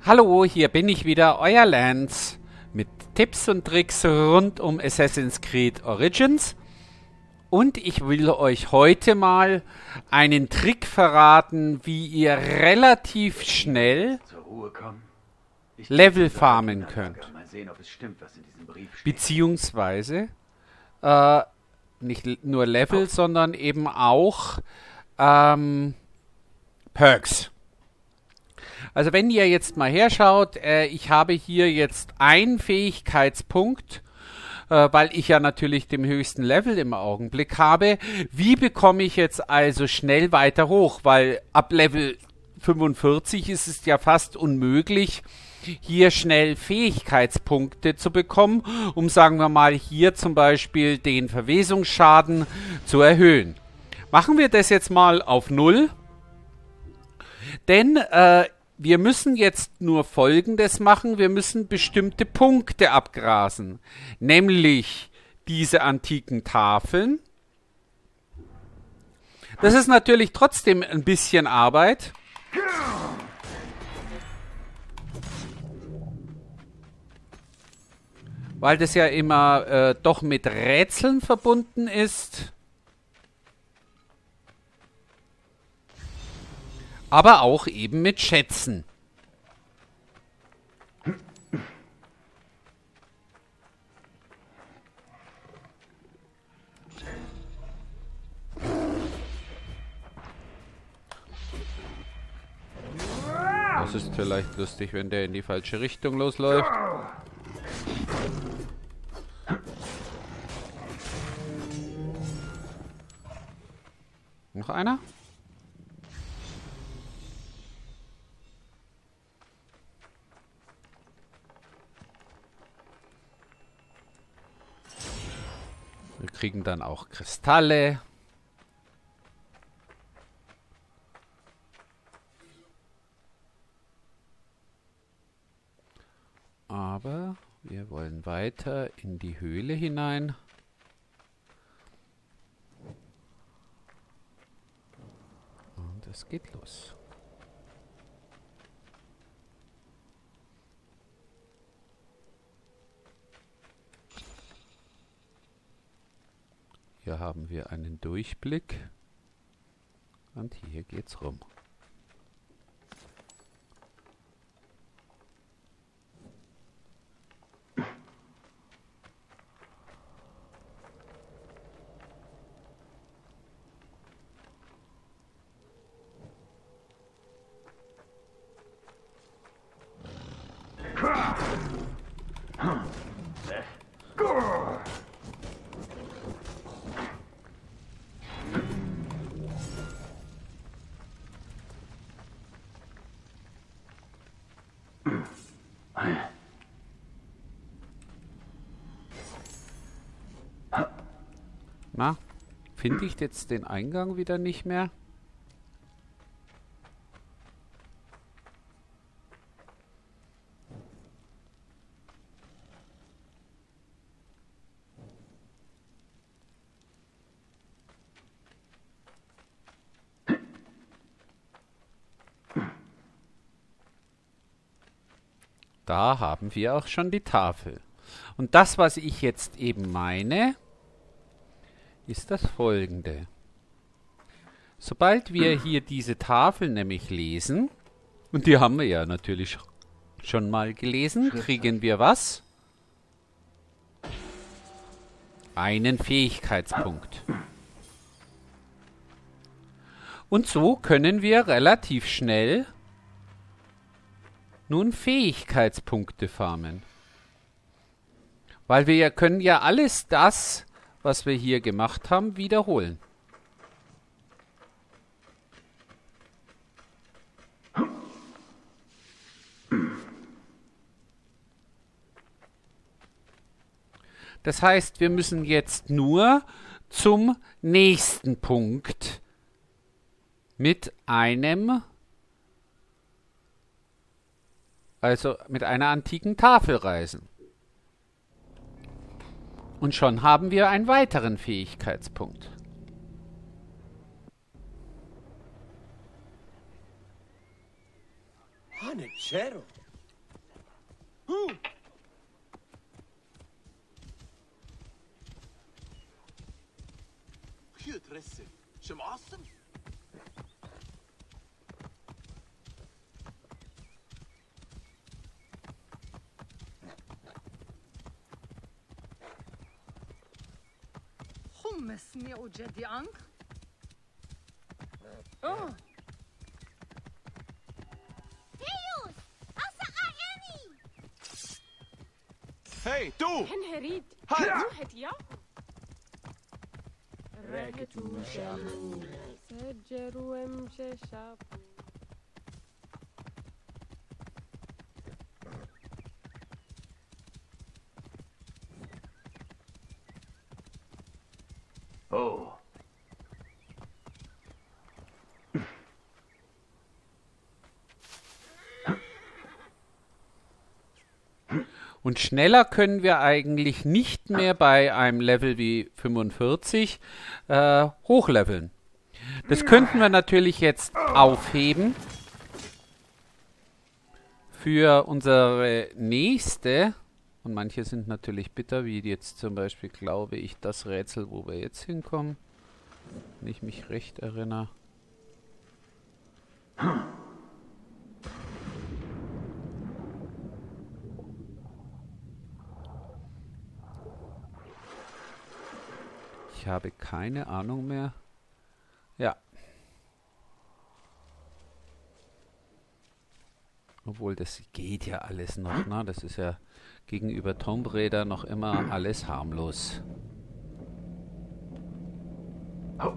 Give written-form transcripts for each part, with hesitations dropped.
Hallo, hier bin ich wieder, euer Lance, mit Tipps und Tricks rund um Assassin's Creed Origins. Und ich will euch heute mal einen Trick verraten, wie ihr relativ schnell Level farmen könnt. Mal sehen, ob es stimmt, was in diesem Brief steht. Beziehungsweise nicht nur Level, sondern eben auch Perks. Also wenn ihr jetzt mal herschaut, ich habe hier jetzt einen Fähigkeitspunkt, weil ich ja natürlich den höchsten Level im Augenblick habe. Wie bekomme ich jetzt also schnell weiter hoch? Weil ab Level 45 ist es ja fast unmöglich, hier schnell Fähigkeitspunkte zu bekommen, um, sagen wir mal, hier zum Beispiel den Verwesungsschaden zu erhöhen. Machen wir das jetzt mal auf 0. Denn wir müssen jetzt nur Folgendes machen. Wir müssen bestimmte Punkte abgrasen. Nämlich diese antiken Tafeln. Das ist natürlich trotzdem ein bisschen Arbeit. Weil das ja immer doch mit Rätseln verbunden ist. Aber auch eben mit Schätzen. Das ist vielleicht lustig, wenn der in die falsche Richtung losläuft. Noch einer? Wir kriegen dann auch Kristalle. Aber wir wollen weiter in die Höhle hinein. Und es geht los. Hier haben wir einen Durchblick und hier geht's rum. Na, finde ich jetzt den Eingang wieder nicht mehr? Da haben wir auch schon die Tafel. Und das, was ich jetzt eben meine, ist das Folgende. Sobald wir hier diese Tafel nämlich lesen, und die haben wir ja natürlich schon mal gelesen, kriegen wir was? Einen Fähigkeitspunkt. Und so können wir relativ schnell nun Fähigkeitspunkte farmen. Weil wir können ja alles das, was wir hier gemacht haben, wiederholen. Das heißt, wir müssen jetzt nur zum nächsten Punkt mit einer antiken Tafel reisen. Und schon haben wir einen weiteren Fähigkeitspunkt. Hanachero. اسمي وجدي عنك Hey, du! Henherit! Halt! Ruhet ja! Reketu shamu Sejeruem sheshapu Oh. Und schneller können wir eigentlich nicht mehr bei einem Level wie 45 hochleveln. Das könnten wir natürlich jetzt aufheben für unsere nächste. Und manche sind natürlich bitter, wie jetzt zum Beispiel, glaube ich, das Rätsel, wo wir jetzt hinkommen. Wenn ich mich recht erinnere. Ich habe keine Ahnung mehr. Ja. Obwohl, das geht ja alles noch, ne? Das ist ja gegenüber Tomb Raider noch immer alles harmlos. Oh.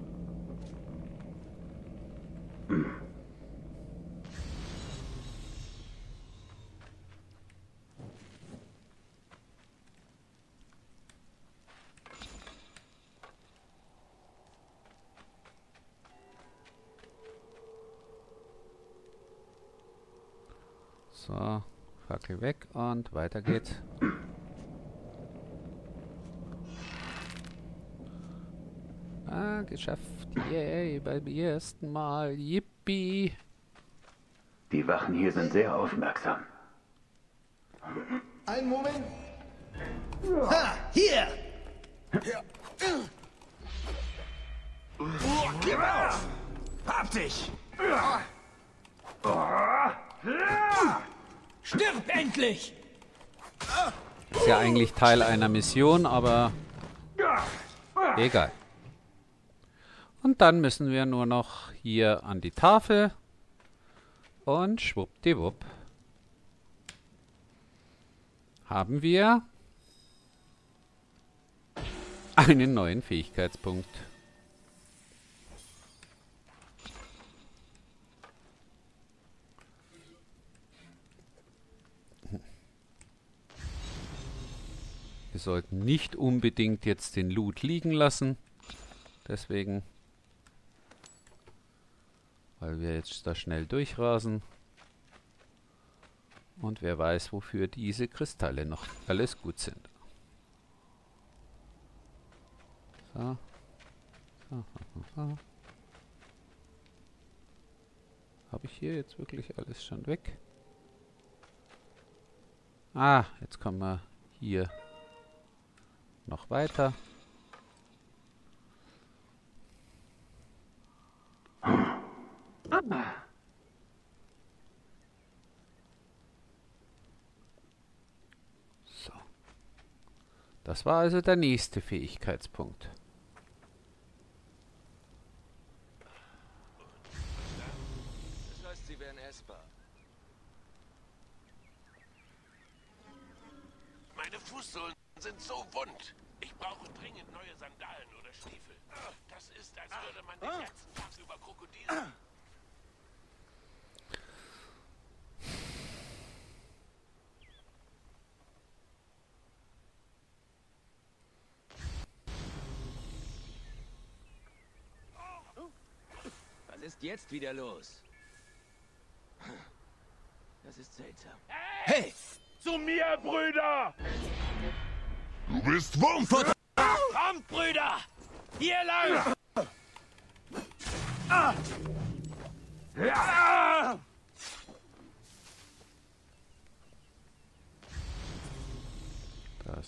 So, Fackel weg und weiter geht's. Ah, geschafft. Yay, beim ersten Mal. Yippie. Die Wachen hier sind sehr aufmerksam. Einen Moment. Ha, hier! Gib auf! Hab dich! Stirb endlich! Ist ja eigentlich Teil einer Mission, aber egal. Und dann müssen wir nur noch hier an die Tafel und schwuppdiwupp haben wir einen neuen Fähigkeitspunkt. Wir sollten nicht unbedingt jetzt den Loot liegen lassen. Deswegen, weil wir jetzt da schnell durchrasen. Und wer weiß, wofür diese Kristalle noch alles gut sind. So. So. Habe ich hier jetzt wirklich alles schon weg? Ah, jetzt kommen wir hier noch weiter. So. Das war also der nächste Fähigkeitspunkt. Das heißt, sie wären essbar. Meine Fußsohlen sind so wund. Ich brauche dringend neue Sandalen oder Stiefel. Das ist, als würde man den ganzen Tag über Krokodile... Was ist jetzt wieder los? Das ist seltsam. Hey! Zu mir, Brüder! Du bist Wurmfutter! Kommt, Brüder! Hier lang!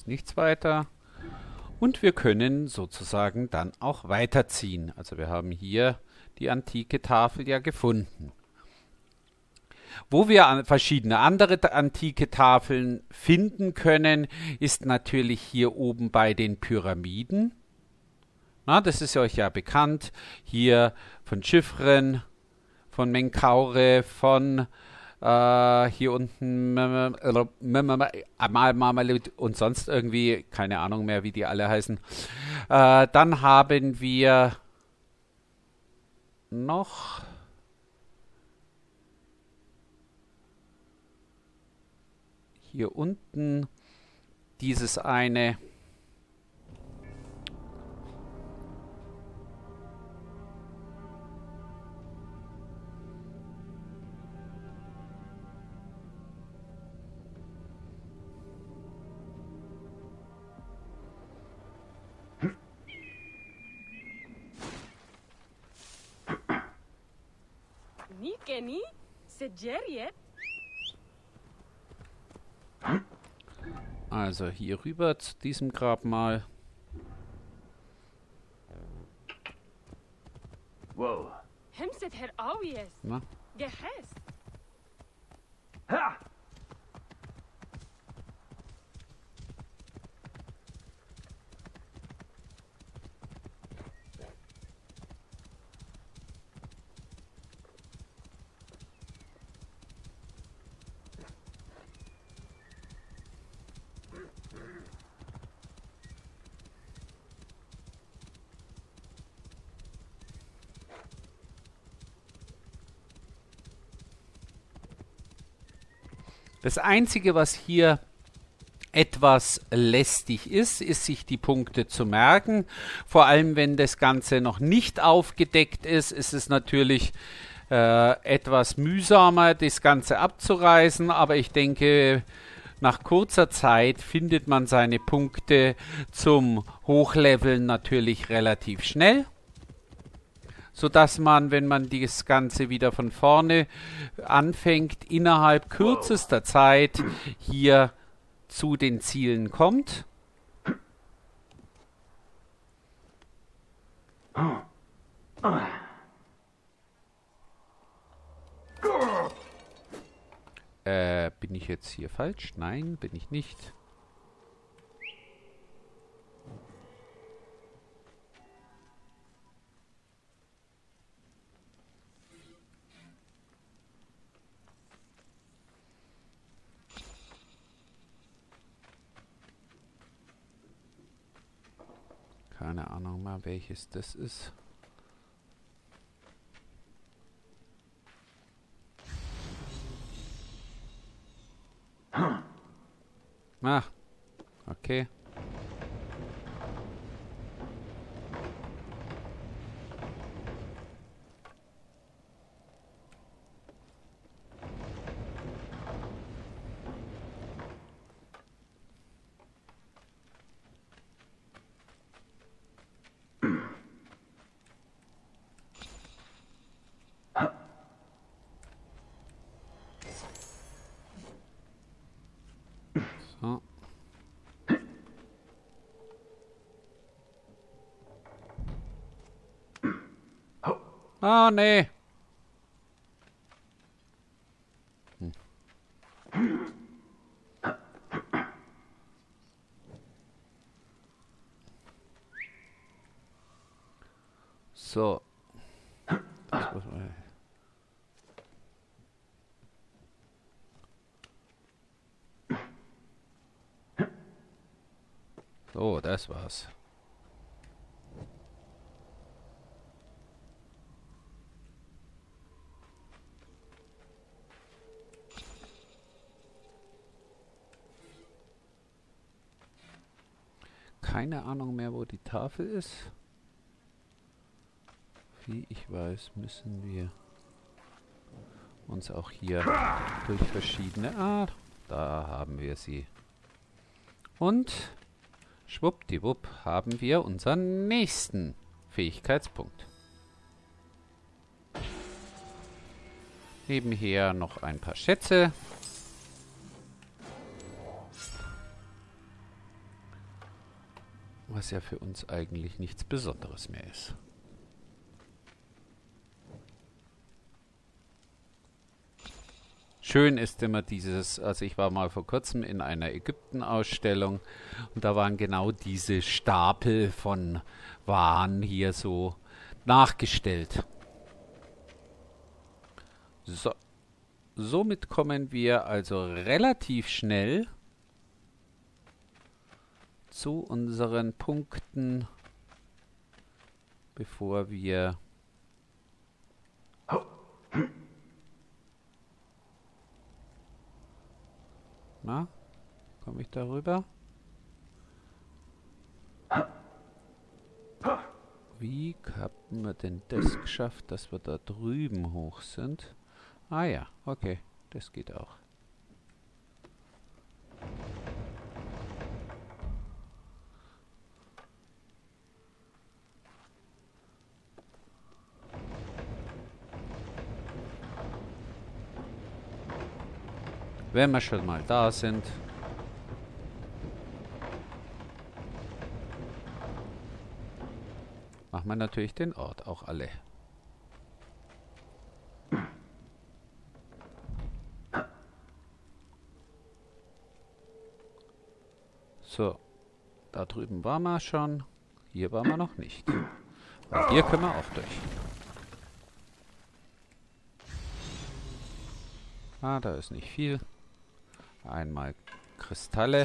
ist nichts weiter. Und wir können sozusagen dann auch weiterziehen. Also wir haben hier die antike Tafel ja gefunden. Wo wir verschiedene andere antike Tafeln finden können, ist natürlich hier oben bei den Pyramiden. Na, das ist euch ja bekannt. Hier von Chiffren, von Menkaure, von hier unten und sonst irgendwie, keine Ahnung mehr, wie die alle heißen. Dann haben wir noch hier unten dieses eine. Ni Kenny? Sejeriet? Also hier rüber zu diesem Grabmal. Wow. Hemset her Awies. Na? Gehest. Ha! Das Einzige, was hier etwas lästig ist, ist, sich die Punkte zu merken. Vor allem, wenn das Ganze noch nicht aufgedeckt ist, ist es natürlich etwas mühsamer, das Ganze abzureißen. Aber ich denke, nach kurzer Zeit findet man seine Punkte zum Hochleveln natürlich relativ schnell, sodass man, wenn man das Ganze wieder von vorne anfängt, innerhalb kürzester Zeit hier zu den Zielen kommt. Bin ich jetzt hier falsch? Nein, bin ich nicht. Keine Ahnung mal, welches das ist. Ah, okay. So. Ah, nee. So. Das muss man. So, das war's. Keine Ahnung mehr, wo die Tafel ist. Wie ich weiß, müssen wir uns auch hier durch verschiedene... Ah, da haben wir sie. Und schwuppdiwupp haben wir unseren nächsten Fähigkeitspunkt. Nebenher noch ein paar Schätze. Was ja für uns eigentlich nichts Besonderes mehr ist. Schön ist immer dieses, also ich war mal vor kurzem in einer Ägypten-Ausstellung und da waren genau diese Stapel von Waren hier so nachgestellt. So, somit kommen wir also relativ schnell zu unseren Punkten, bevor wir na, komme ich darüber? Wie haben wir denn das geschafft, dass wir da drüben hoch sind? Ah ja, okay, das geht auch. Wenn wir schon mal da sind. Machen wir natürlich den Ort auch alle. So, da drüben waren wir schon. Hier waren wir noch nicht. Und hier können wir auch durch. Ah, da ist nicht viel. Einmal Kristalle.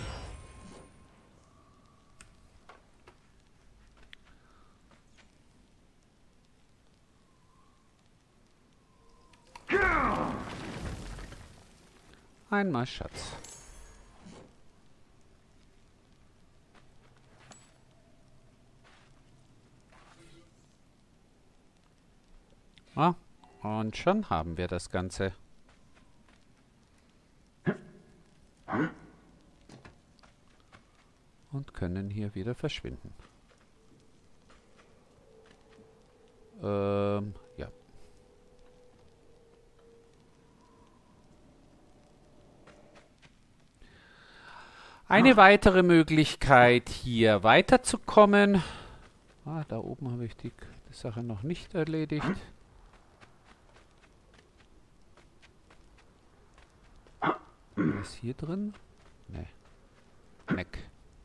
Einmal Schatz. Ah, und schon haben wir das Ganze. Und können hier wieder verschwinden. Ja. Eine weitere Möglichkeit, hier weiterzukommen. Ah, da oben habe ich die Sache noch nicht erledigt. Ist hier drin? Ne. Weg.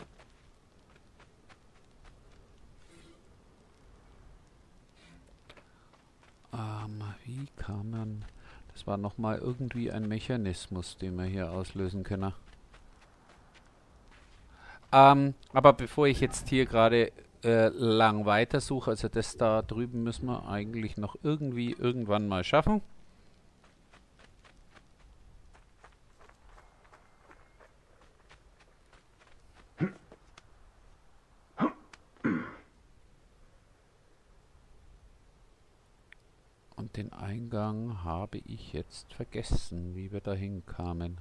Wie kann man... Das war nochmal irgendwie ein Mechanismus, den wir hier auslösen können. Aber bevor ich jetzt hier gerade lang weitersuche, also das da drüben müssen wir eigentlich noch irgendwie irgendwann mal schaffen. Und den Eingang habe ich jetzt vergessen, wie wir dahin kamen.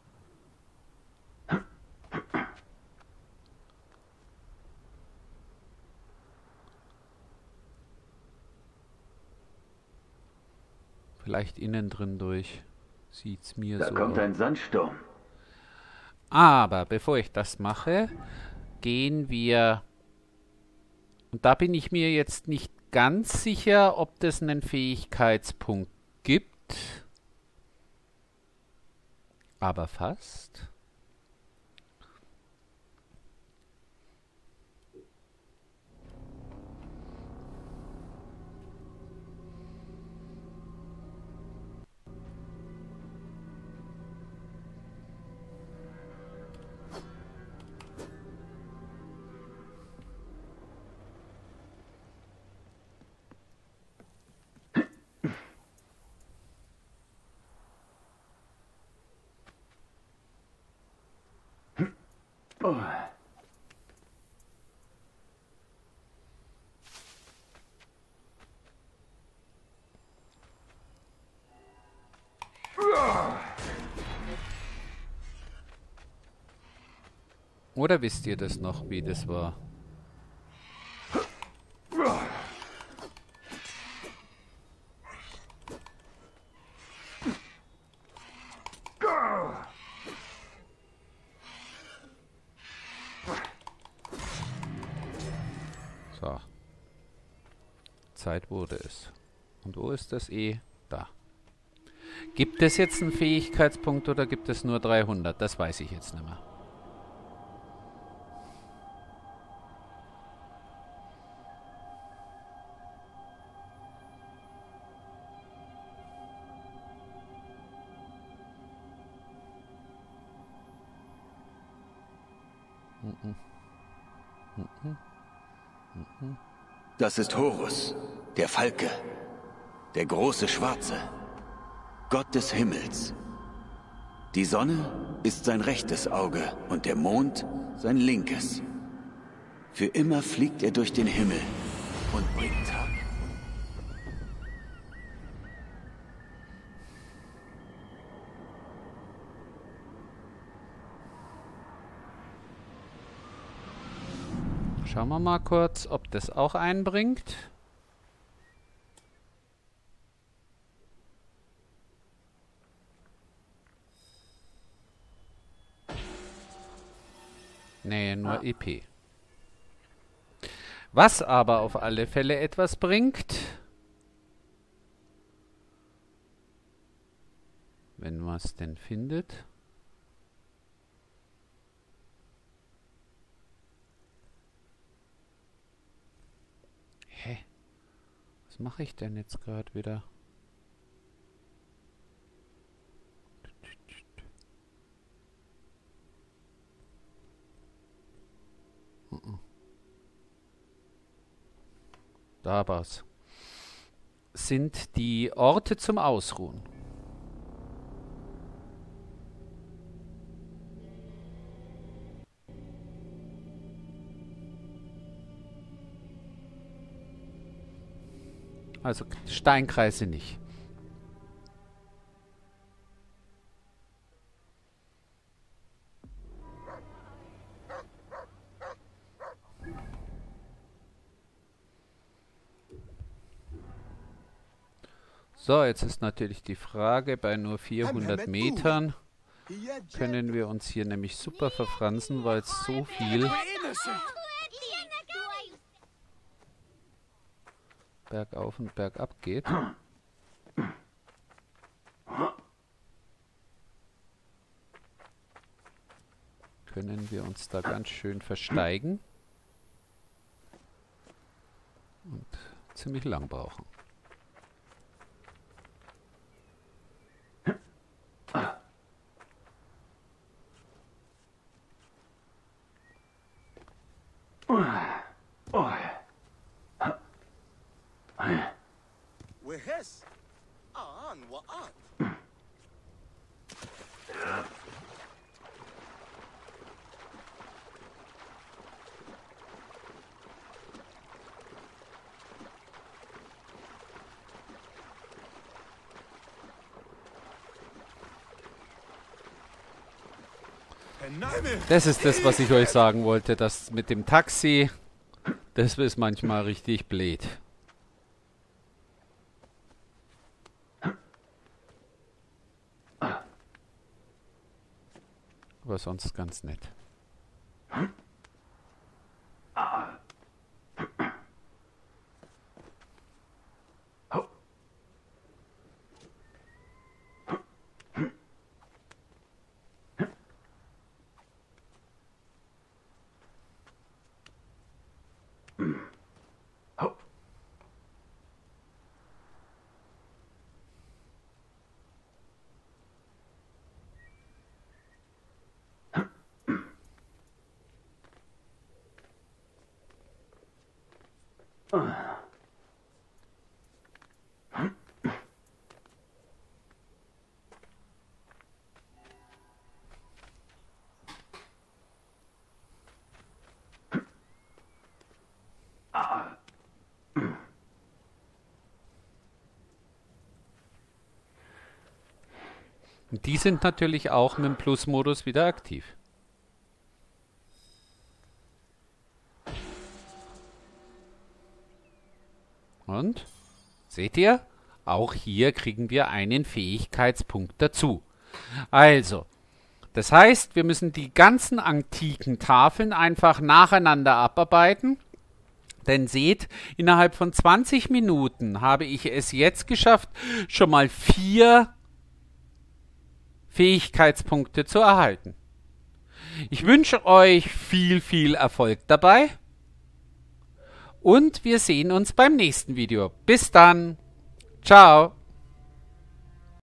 Vielleicht innen drin durch. Sieht's mir so aus. Da kommt ein Sandsturm. Aber bevor ich das mache, gehen wir... Und da bin ich mir jetzt nicht ganz sicher, ob das einen Fähigkeitspunkt gibt. Aber fast. Oh. Oder wisst ihr das noch, wie das war? So. Zeit wurde es. Und wo ist das E? Da. Gibt es jetzt einen Fähigkeitspunkt oder gibt es nur 300? Das weiß ich jetzt nicht mehr. Das ist Horus, der Falke, der große Schwarze, Gott des Himmels. Die Sonne ist sein rechtes Auge und der Mond sein linkes. Für immer fliegt er durch den Himmel und bringt Tag. Schauen wir mal kurz, ob das auch einbringt. Nee, nur EP. Was aber auf alle Fälle etwas bringt, wenn man es denn findet. Hä? Was mache ich denn jetzt gerade wieder? Da war's. Sind die Orte zum Ausruhen. Also Steinkreise nicht. So, jetzt ist natürlich die Frage, bei nur 400 Metern können wir uns hier nämlich super verfransen, weil es so viel bergauf und bergab geht. Können wir uns da ganz schön versteigen und ziemlich lang brauchen. Das ist das, was ich euch sagen wollte. Das mit dem Taxi, das ist manchmal richtig blöd. Aber sonst ganz nett. Und die sind natürlich auch mit dem Plus-Modus wieder aktiv. Und, seht ihr, auch hier kriegen wir einen Fähigkeitspunkt dazu. Also, das heißt, wir müssen die ganzen antiken Tafeln einfach nacheinander abarbeiten. Denn seht, innerhalb von 20 Minuten habe ich es jetzt geschafft, schon mal 4 Fähigkeitspunkte zu erhalten. Ich wünsche euch viel Erfolg dabei und wir sehen uns beim nächsten Video. Bis dann. Ciao.